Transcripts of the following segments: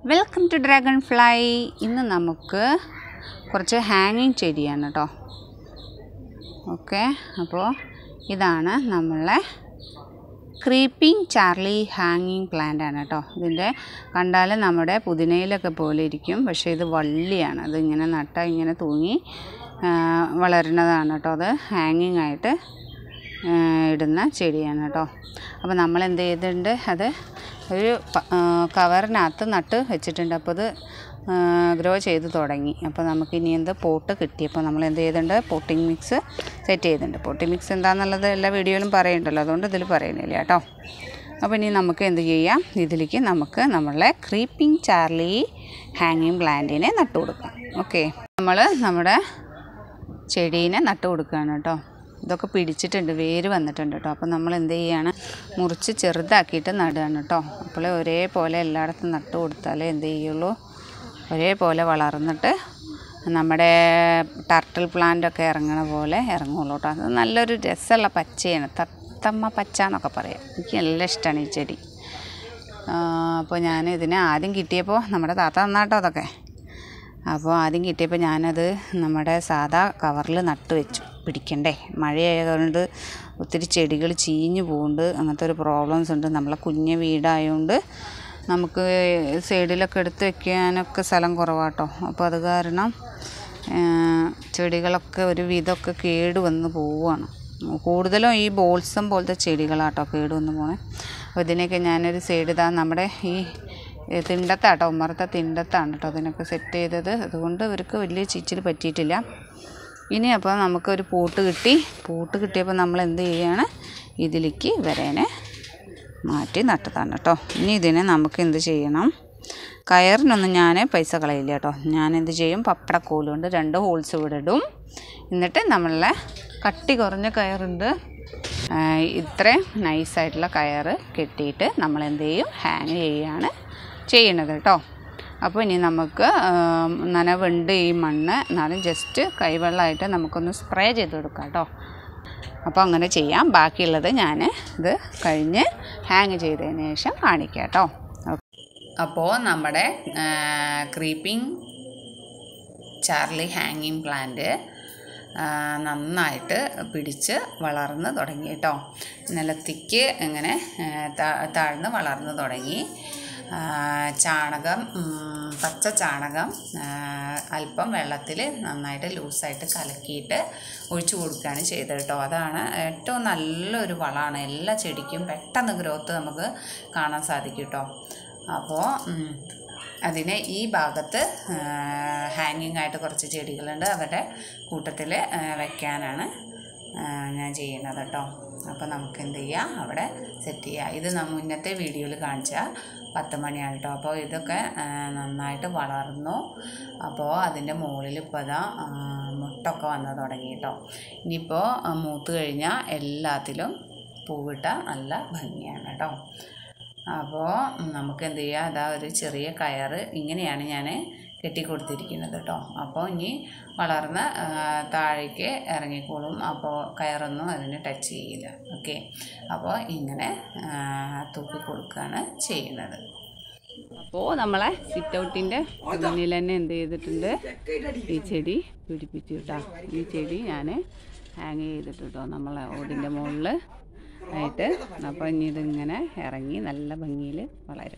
Welcome to dragon fly. ഇന്ന് നമുക്ക് കുറച്ച് ഹാങ്ങിങ് ചെടിയാണ് കേട്ടോ. ഓക്കെ, അപ്പോൾ ഇതാണ് നമ്മളെ ക്രീപ്പിംഗ് ചാർലി ഹാങ്ങിങ് പ്ലാന്റ് ആണ് കേട്ടോ. ഇതിൻ്റെ കണ്ടാൽ നമ്മുടെ പുതിനയിലൊക്കെ പോലെ ഇരിക്കും, പക്ഷേ ഇത് വള്ളിയാണ്. അതിങ്ങനെ നട്ടാൽ ഇങ്ങനെ തൂങ്ങി വളരുന്നതാണ് കേട്ടോ. അത് ഹാങ്ങിങ് ആയിട്ട് ഇടുന്ന ചെടിയാണ് കേട്ടോ. അപ്പോൾ നമ്മൾ എന്ത് ചെയ്തിട്ടുണ്ട്, അത് ഒരു കവറിനകത്ത് നട്ട് വെച്ചിട്ടുണ്ട്. അപ്പോൾ അത് ഗ്രോ ചെയ്ത് തുടങ്ങി. അപ്പോൾ നമുക്കിനി എന്ത് പോട്ട് കിട്ടിയപ്പോൾ നമ്മൾ എന്ത് ചെയ്തിട്ടുണ്ട്, പോട്ടിംഗ് മിക്സ് സെറ്റ് ചെയ്തിട്ടുണ്ട്. പോട്ടിംഗ് മിക്സ് എന്താണെന്നുള്ളത് എല്ലാ വീഡിയോയിലും പറയുന്നുണ്ടല്ലോ, അതുകൊണ്ട് ഇതിൽ പറയുന്നില്ല കേട്ടോ. അപ്പോൾ ഇനി നമുക്ക് എന്ത് ചെയ്യാം, ഇതിലേക്ക് നമുക്ക് നമ്മളെ ക്രീപ്പിംഗ് ചാർലി ഹാങ്ങിങ് പ്ലാന്റിനെ നട്ടു കൊടുക്കാം. ഓക്കെ, നമ്മൾ നമ്മുടെ ചെടീനെ നട്ടു കൊടുക്കുകയാണ് കേട്ടോ. ഇതൊക്കെ പിടിച്ചിട്ടുണ്ട്, വേര് വന്നിട്ടുണ്ട് കേട്ടോ. അപ്പോൾ നമ്മൾ എന്ത് ചെയ്യുകയാണ്, മുറിച്ച് ചെറുതാക്കിയിട്ട് നടുകയാണ് കേട്ടോ. അപ്പോൾ ഒരേപോലെ എല്ലായിടത്തും നട്ടു കൊടുത്താലേ എന്ത് ചെയ്യുള്ളൂ, ഒരേപോലെ വളർന്നിട്ട് നമ്മുടെ ടർട്ടിൽ പ്ലാന്റൊക്കെ ഇറങ്ങണ പോലെ ഇറങ്ങുള്ളൂ കേട്ടോ. അത് നല്ലൊരു രസമുള്ള പച്ചയാണ്, തത്തമ്മ പച്ച എന്നൊക്കെ പറയാം. എനിക്ക് നല്ല ഇഷ്ടമാണ് ഈ ചെടി. അപ്പോൾ ഞാൻ ഇതിനെ ആദ്യം കിട്ടിയപ്പോൾ നമ്മുടെ താത്ത തന്നാട്ടോ അതൊക്കെ. അപ്പോൾ ആദ്യം കിട്ടിയപ്പോൾ ഞാനത് നമ്മുടെ സാധാ കവറിൽ നട്ട് വെച്ചു. പിടിക്കണ്ടേ, മഴയായതുകൊണ്ട് ഒത്തിരി ചെടികൾ ചീഞ്ഞു പോകുന്നുണ്ട്. അങ്ങനത്തെ ഒരു പ്രോബ്ലംസ് ഉണ്ട്. നമ്മളെ കുഞ്ഞ് വീടായതുകൊണ്ട് നമുക്ക് സൈഡിലൊക്കെ എടുത്ത് വെക്കാനൊക്കെ സ്ഥലം കുറവാട്ടോ. അപ്പോൾ അത് കാരണം ചെടികളൊക്കെ ഒരു വിധമൊക്കെ കേട് വന്ന് പോവുകയാണ്. കൂടുതലും ഈ ബോൾസം പോലത്തെ ചെടികളാട്ടോ കേട് വന്ന് പോണേ. അപ്പോൾ ഇതിനൊക്കെ ഞാനൊരു സൈഡ് ഇതാ നമ്മുടെ ഈ തിണ്ടത്താട്ടോ, ഉമ്മറത്തെ തിണ്ടത്താണ് കേട്ടോ അതിനൊക്കെ സെറ്റ് ചെയ്തത്. അതുകൊണ്ട് ഇവർക്ക് വലിയ ചീച്ചിൽ പറ്റിയിട്ടില്ല. ഇനി അപ്പോൾ നമുക്കൊരു പോട്ട് കിട്ടിയപ്പോൾ നമ്മൾ എന്ത് ചെയ്യുകയാണ്, ഇതിലേക്ക് വരേനെ മാറ്റി നട്ടതാണ് കേട്ടോ. ഇനി ഇതിനെ നമുക്ക് എന്ത് ചെയ്യണം, കയറിനൊന്നും ഞാൻ പൈസ കളയില്ല കേട്ടോ. ഞാൻ എന്ത് ചെയ്യും, പപ്പടക്കോല് കൊണ്ട് 2 ഹോൾസ് ഇവിടെ ഇടും. എന്നിട്ട് നമ്മളെ കട്ടി കുറഞ്ഞ കയറുണ്ട്, ഇത്രയും നൈസായിട്ടുള്ള കയറ് കെട്ടിയിട്ട് നമ്മൾ എന്ത് ചെയ്യും, ഹാങ് ചെയ്യുകയാണ് ചെയ്യണത് കേട്ടോ. അപ്പോൾ ഇനി നമുക്ക് നനവുണ്ട് ഈ മണ്ണ്, എന്നാലും ജസ്റ്റ് കൈവെള്ളമായിട്ട് നമുക്കൊന്ന് സ്പ്രേ ചെയ്ത് കൊടുക്കാം കേട്ടോ. അപ്പോൾ അങ്ങനെ ചെയ്യാം. ബാക്കിയുള്ളത് ഞാൻ ഇത് കഴിഞ്ഞ് ഹാങ് ചെയ്തതിന് ശേഷം കാണിക്കാം കേട്ടോ. അപ്പോൾ നമ്മുടെ ക്രീപ്പിംഗ് ചാർലി ഹാങ്ങിങ് പ്ലാന്റ് നന്നായിട്ട് പിടിച്ച് വളർന്ന് തുടങ്ങി കേട്ടോ. നിലത്തേക്ക് ഇങ്ങനെ താഴ്ന്ന് വളർന്ന് തുടങ്ങി. ചാണകം, പച്ച ചാണകം അല്പം വെള്ളത്തിൽ നന്നായിട്ട് ലൂസായിട്ട് കലക്കിയിട്ട് ഒഴിച്ചു കൊടുക്കുകയാണ് ചെയ്തത് കേട്ടോ. അതാണ് ഏറ്റവും നല്ലൊരു വളമാണ്. എല്ലാ ചെടിക്കും പെട്ടെന്ന് ഗ്രോത്ത് നമുക്ക് കാണാൻ സാധിക്കും കേട്ടോ. അപ്പോൾ അതിന് ഈ ഭാഗത്ത് ഹാങ്ങിങ് ആയിട്ട് കുറച്ച് ചെടികളുണ്ട്, അവരുടെ കൂട്ടത്തിൽ വെക്കാനാണ് ഞാൻ ചെയ്യുന്നത് കേട്ടോ. അപ്പോൾ നമുക്ക് എന്ത് ചെയ്യാം, അവിടെ സെറ്റ് ചെയ്യാം. ഇത് മുന്നത്തെ വീഡിയോയിൽ കാണിച്ച 10 മണിയാണ് കേട്ടോ. അപ്പോൾ ഇതൊക്കെ നന്നായിട്ട് വളർന്നു. അപ്പോൾ അതിൻ്റെ മുകളിൽ ഇപ്പോൾ അതാ മുട്ടൊക്കെ വന്ന് തുടങ്ങി കേട്ടോ. ഇനിയിപ്പോൾ മൂത്ത് കഴിഞ്ഞാൽ എല്ലാത്തിലും പൂവിട്ട നല്ല ഭംഗിയാണ് കേട്ടോ. അപ്പോൾ നമുക്ക് എന്ത് ചെയ്യാം, അതാ ഒരു ചെറിയ കയറ് ഇങ്ങനെയാണ് ഞാൻ കെട്ടിക്കൊടുത്തിരിക്കുന്നത് കേട്ടോ. അപ്പോൾ ഇനി വളർന്ന് താഴേക്ക് ഇറങ്ങിക്കോളും. അപ്പോൾ കയറൊന്നും അതിന് ടച്ച് ചെയ്യില്ല. ഓക്കെ, അപ്പോൾ ഇങ്ങനെ തൂക്കി കൊടുക്കുകയാണ് ചെയ്യുന്നത്. അപ്പോൾ നമ്മളെ സിറ്റ് ഔട്ടിൻ്റെ മുന്നിൽ തന്നെ എന്ത് ചെയ്തിട്ടുണ്ട്, ഈ ചെടി പിടിപ്പിച്ചു കേട്ടോ. ഈ ചെടി ഞാൻ ഹാങ് ചെയ്തിട്ട് കേട്ടോ നമ്മളെ ഓടിൻ്റെ മുകളിൽ ആയിട്ട്. അപ്പോൾ ഇനി ഇതിങ്ങനെ ഇറങ്ങി നല്ല ഭംഗിയിൽ വളരും.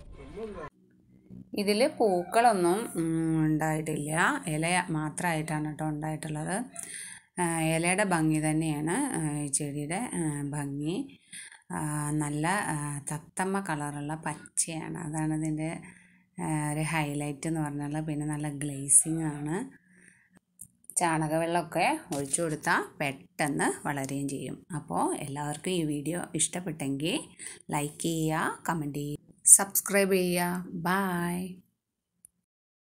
ഇതിൽ പൂക്കളൊന്നും ഉണ്ടായിട്ടില്ല, ഇല മാത്രമായിട്ടാണ് കേട്ടോ ഉണ്ടായിട്ടുള്ളത്. ഇലയുടെ ഭംഗി തന്നെയാണ് ഈ ചെടിയുടെ ഭംഗി. നല്ല തത്തമ്മ കളറുള്ള പച്ചയാണ്, അതാണ് ഇതിൻ്റെ ഒരു ഹൈലൈറ്റ് എന്ന് പറഞ്ഞാൽ. പിന്നെ നല്ല ഗ്ലേസിങ് ആണ്. ചാണകവെള്ളമൊക്കെ ഒഴിച്ചു കൊടുത്താൽ പെട്ടെന്ന് വളരുകയും ചെയ്യും. അപ്പോൾ എല്ലാവർക്കും ഈ വീഡിയോ ഇഷ്ടപ്പെട്ടെങ്കിൽ ലൈക്ക് ചെയ്യുക, കമൻറ്റ് ചെയ്യുക, സബ്സ്ക്രൈബ് ചെയ്യുക. ബൈ.